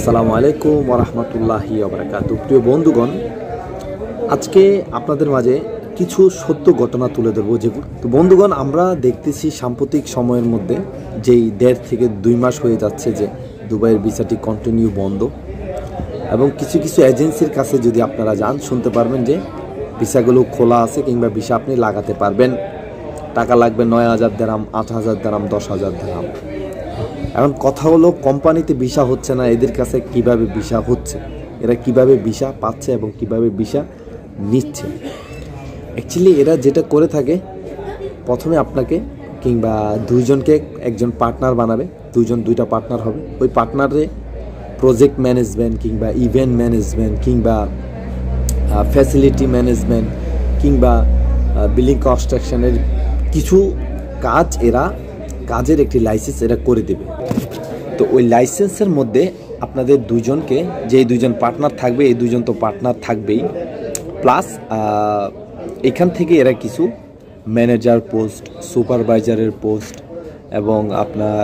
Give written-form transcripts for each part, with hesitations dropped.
আসসালামু আলাইকুম ওয়া রাহমাতুল্লাহি ওয়া বারাকাতুহু। প্রিয় বন্ধুগণ, আজকে আপনাদের মাঝে কিছু সত্য ঘটনা তুলে ধরবো। তো বন্ধুগণ, আমরা দেখতেছি সাম্প্রতিক সময়ের মধ্যে যেই 1.5 থেকে 2 মাস হয়ে যাচ্ছে যে দুবাইয়ের ভিসাটি কন্টিনিউ বন্ধ, এবং কিছু কিছু এজেন্সির কাছে যদি আপনারা যান শুনতে পারবেন যে ভিসাগুলো খোলা আছে কিংবা ভিসা আপনি লাগাতে পারবেন, টাকা লাগবে 9,000 দিরহাম, 8,000 দিরহাম, 10,000 দিরহাম। এখন কথা হলো, কোম্পানিতে ভিসা হচ্ছে না, এদের কাছে কিভাবে ভিসা হচ্ছে, এরা কিভাবে ভিসা পাচ্ছে এবং কিভাবে ভিসা নিচ্ছে। অ্যাকচুয়ালি এরা যেটা করে থাকে, প্রথমে আপনাকে কিংবা দুইজনকে একজন পার্টনার বানাবে, দুইটা পার্টনার হবে। ওই পার্টনারে প্রজেক্ট ম্যানেজমেন্ট কিংবা ইভেন্ট ম্যানেজমেন্ট কিংবা ফ্যাসিলিটি ম্যানেজমেন্ট কিংবা বিল্ডিং কনস্ট্রাকশনের কিছু কাজ, এরা কাজের একটি লাইসেন্স এরা করে দেবে। তো ওই লাইসেন্সের মধ্যে আপনাদের দুজনকে, যেই দুজন পার্টনার থাকবে, এই দুজন তো পার্টনার থাকবেই, প্লাস এখান থেকে এরা কিছু ম্যানেজার পোস্ট, সুপারভাইজারের পোস্ট এবং আপনার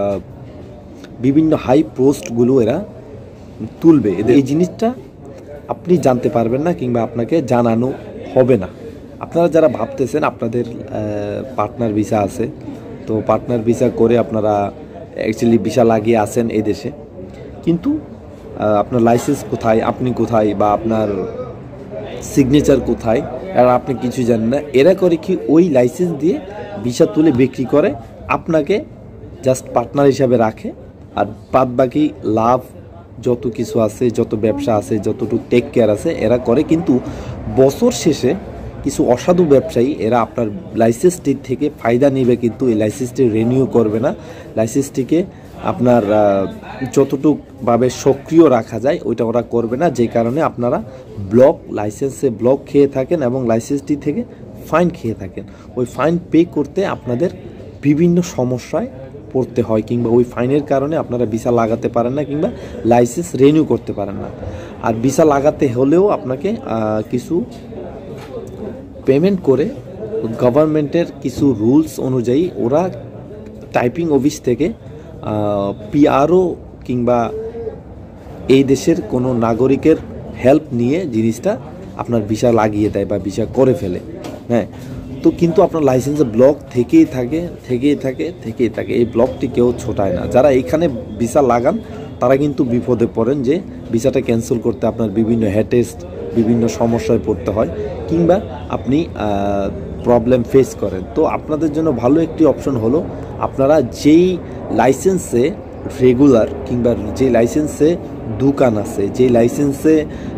বিভিন্ন হাই পোস্টগুলো এরা তুলবে। এই জিনিসটা আপনি জানতে পারবেন না কিংবা আপনাকে জানানো হবে না। আপনারা যারা ভাবতেছেন আপনাদের পার্টনার ভিসা আছে, তো পার্টনার ভিসা করে আপনারা অ্যাকচুয়ালি ভিসা লাগিয়ে আসেন এই দেশে, কিন্তু আপনার লাইসেন্স কোথায়, আপনি কোথায়, বা আপনার সিগনেচার কোথায়, আর আপনি কিছু জানেন না। এরা করে কি, ওই লাইসেন্স দিয়ে ভিসা তুলে বিক্রি করে, আপনাকে জাস্ট পার্টনার হিসাবে রাখে, আর বাদ বাকি লাভ যত কিছু আছে, যত ব্যবসা আছে, যতটুকু টেক কেয়ার আছে এরা করে। কিন্তু বছর শেষে কিছু অসাধু ব্যবসায়ী এরা আপনার লাইসেন্সটি থেকে ফায়দা নেবে, কিন্তু এই লাইসেন্সটি রিনিউ করবে না। লাইসেন্সটিকে আপনার যতটুকুভাবে সক্রিয় রাখা যায় ওইটা ওরা করবে না, যে কারণে আপনারা লাইসেন্সে ব্লক খেয়ে থাকেন এবং লাইসেন্সটি থেকে ফাইন খেয়ে থাকেন। ওই ফাইন পে করতে আপনাদের বিভিন্ন সমস্যায় পড়তে হয়, কিংবা ওই ফাইনের কারণে আপনারা ভিসা লাগাতে পারেন না কিংবা লাইসেন্স রিনিউ করতে পারেন না। আর ভিসা লাগাতে হলেও আপনাকে কিছু পেমেন্ট করে গভর্নমেন্টের কিছু রুলস অনুযায়ী ওরা টাইপিং অফিস থেকে পিআরও কিংবা এই দেশের কোনো নাগরিকের হেল্প নিয়ে জিনিসটা আপনার ভিসা লাগিয়ে দেয় বা ভিসা করে ফেলে। হ্যাঁ, তো কিন্তু আপনার লাইসেন্সে ব্লক থেকেই থাকে। এই ব্লকটি কেউ ছোটায় না। যারা এইখানে ভিসা লাগান তারা কিন্তু বিপদে পড়েন, যে ভিসাটা ক্যান্সেল করতে আপনার বিভিন্ন হেটেস্ট, বিভিন্ন সমস্যায় পড়তে হয়, কিংবা আপনি প্রবলেম ফেস করেন। তো আপনাদের জন্য ভালো একটি অপশন হলো, আপনারা যেই লাইসেন্সে রেগুলার কিংবা যে লাইসেন্সে দোকান আছে, যে লাইসেন্সে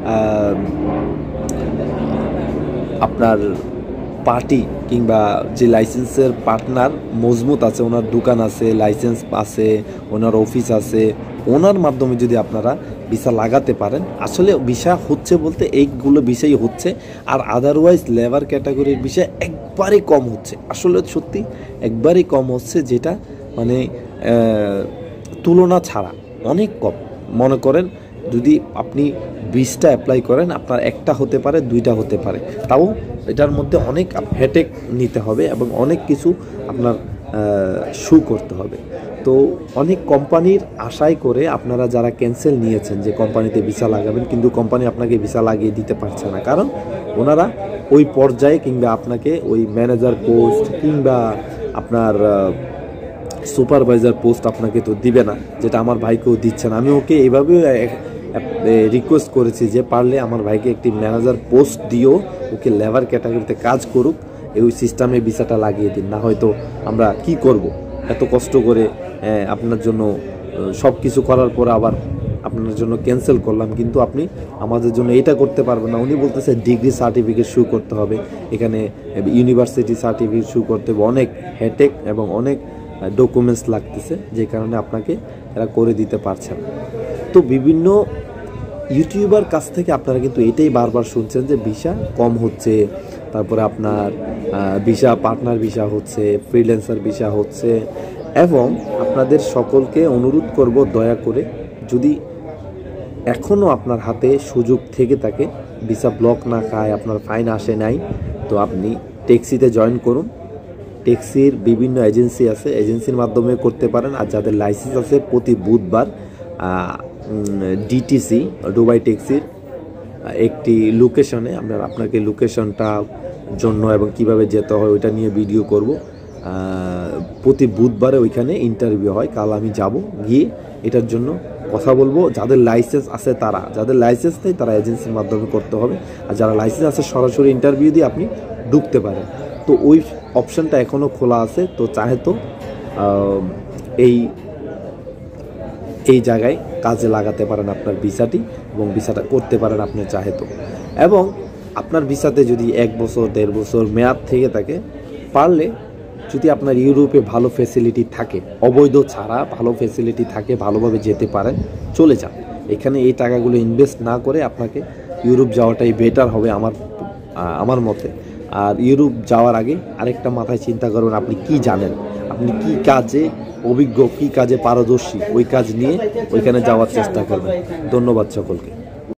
আপনার পার্টি কিংবা যে লাইসেন্সের পার্টনার মজবুত আছে, ওনার দোকান আছে, লাইসেন্স আছে, ওনার অফিস আছে, ওনার মাধ্যমে যদি আপনারা ভিসা লাগাতে পারেন, আসলে ভিসা হচ্ছে বলতে এইগুলো বিষয়ই হচ্ছে। আর আদারওয়াইজ লেবার ক্যাটাগরির বিষয় একবারই কম হচ্ছে, আসলে সত্যি একবারই কম হচ্ছে, যেটা মানে তুলনা ছাড়া অনেক কম। মনে করেন যদি আপনি 20টা অ্যাপ্লাই করেন, আপনার একটা হতে পারে, 2টা হতে পারে, তাও এটার মধ্যে অনেক হেডেক নিতে হবে এবং অনেক কিছু আপনার শো করতে হবে। তো অনেক কোম্পানির আশায় করে আপনারা যারা ক্যান্সেল নিয়েছেন যে কোম্পানিতে ভিসা লাগাবেন, কিন্তু কোম্পানি আপনাকে ভিসা লাগিয়ে দিতে পারছে না, কারণ ওনারা ওই পর্যায়ে কিংবা আপনাকে ওই ম্যানেজার পোস্ট কিংবা আপনার সুপারভাইজার পোস্ট আপনাকে তো দিবে না, যেটা আমার ভাইকেও দিচ্ছে না। আমি ওকে এইভাবে রিকোয়েস্ট করেছি যে পারলে আমার ভাইকে একটি ম্যানেজার পোস্ট দিও, ওকে লেবার ক্যাটাগরিতে কাজ করুক, এই সিস্টেমে ভিসাটা লাগিয়ে দিন, না হয়তো আমরা কি করব, এত কষ্ট করে আপনার জন্য সব কিছু করার পর আবার আপনার জন্য ক্যান্সেল করলাম, কিন্তু আপনি আমাদের জন্য এটা করতে পারবেন না। উনি বলতেছে ডিগ্রি সার্টিফিকেট শো করতে হবে, এখানে ইউনিভার্সিটি সার্টিফিকেট শো করতে হবে, অনেক হেডেক এবং অনেক ডকুমেন্টস লাগতেছে, যে কারণে আপনাকে এরা করে দিতে পারছে না। তো বিভিন্ন ইউটিউবার কাছ থেকে আপনারা কিন্তু এটাই বারবার শুনছেন যে ভিসা কম হচ্ছে, তারপরে আপনার ভিসা পার্টনার ভিসা হচ্ছে, ফ্রিল্যান্সার ভিসা হচ্ছে। এবং আপনাদের সকলকে অনুরোধ করব, দয়া করে যদি এখনও আপনার হাতে সুযোগ থেকে থাকে, ভিসা ব্লক না খায়, আপনার ফাইন আসে নাই, তো আপনি ট্যাক্সিতে জয়েন করুন। ট্যাক্সির বিভিন্ন এজেন্সি আছে, এজেন্সির মাধ্যমে করতে পারেন। আর যাদের লাইসেন্স আছে, প্রতি বুধবার ডিটিসি দুবাই ট্যাক্সির একটি লোকেশনে আমরা আপনাকে লোকেশনটা জন্য এবং কিভাবে যেতে হয় ওইটা নিয়ে ভিডিও করব। প্রতি বুধবারে ওইখানে ইন্টারভিউ হয়। কাল আমি যাব, গিয়ে এটার জন্য কথা বলবো। যাদের লাইসেন্স আছে তারা, যাদের লাইসেন্স নেই তারা এজেন্সির মাধ্যমে করতে হবে, আর যারা লাইসেন্স আছে সরাসরি ইন্টারভিউ দিয়ে আপনি ঢুকতে পারেন। তো ওই অপশানটা এখনও খোলা আছে, তো চাহে তো এই জায়গায় কাজে লাগাতে পারেন আপনার ভিসাটি, এবং ভিসাটা করতে পারেন আপনি চাহে তো। এবং আপনার ভিসাতে যদি 1 বছর 1.5 বছর মেয়াদ থেকে থাকে, পারলে যদি আপনার ইউরোপে ভালো ফ্যাসিলিটি থাকে, অবৈধ ছাড়া ভালো ফ্যাসিলিটি থাকে, ভালোভাবে যেতে পারেন, চলে যান। এখানে এই টাকাগুলো ইনভেস্ট না করে আপনাকে ইউরোপ যাওয়াটাই বেটার হবে আমার মতে। আর ইউরোপ যাওয়ার আগে আরেকটা মাথায় চিন্তা করবেন, আপনি কি জানেন, আপনি কি কাজে অভিজ্ঞ, কি কাজে পারদর্শী, ওই কাজ নিয়ে ওইখানে যাওয়ার চেষ্টা করবেন। ধন্যবাদ সকলকে।